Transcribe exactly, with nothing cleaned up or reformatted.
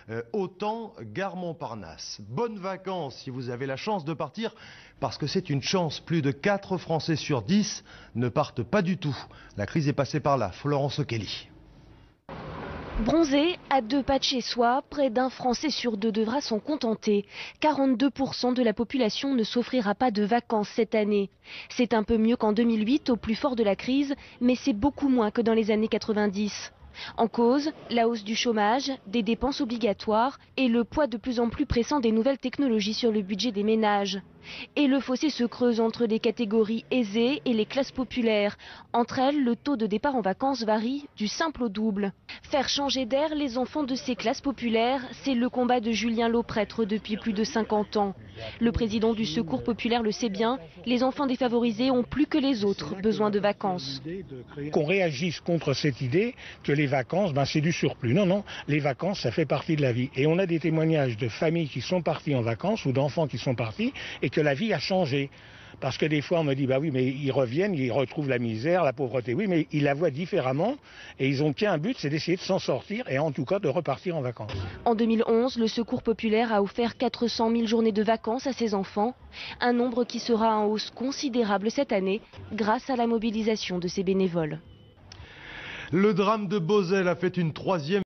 euh, autant Gare Montparnasse. Bonnes vacances si vous avez la chance de partir, parce que c'est une chance. Plus de quatre Français sur dix ne partent pas du tout. La crise est passée par là. Florence O'Kelly. Bronzé, à deux pas de chez soi, près d'un Français sur deux devra s'en contenter. quarante-deux pour cent de la population ne s'offrira pas de vacances cette année. C'est un peu mieux qu'en deux mille huit, au plus fort de la crise, mais c'est beaucoup moins que dans les années quatre-vingt-dix. En cause, la hausse du chômage, des dépenses obligatoires et le poids de plus en plus pressant des nouvelles technologies sur le budget des ménages. Et le fossé se creuse entre les catégories aisées et les classes populaires. Entre elles, le taux de départ en vacances varie du simple au double. Faire changer d'air les enfants de ces classes populaires, c'est le combat de Julien Lauprêtre depuis plus de cinquante ans. Le président du Secours populaire le sait bien, les enfants défavorisés ont plus que les autres besoin de vacances. Qu'on réagisse contre cette idée que les vacances, ben c'est du surplus. Non, non, les vacances, ça fait partie de la vie. Et on a des témoignages de familles qui sont parties en vacances ou d'enfants qui sont partis et que la vie a changé. Parce que des fois, on me dit, bah oui, mais ils reviennent, ils retrouvent la misère, la pauvreté. Oui, mais ils la voient différemment et ils ont qu'un but, c'est d'essayer de s'en sortir et en tout cas de repartir en vacances. En deux mille onze, le Secours populaire a offert quatre cent mille journées de vacances à ses enfants. Un nombre qui sera en hausse considérable cette année grâce à la mobilisation de ses bénévoles. Le drame de Beauzelle a fait une troisième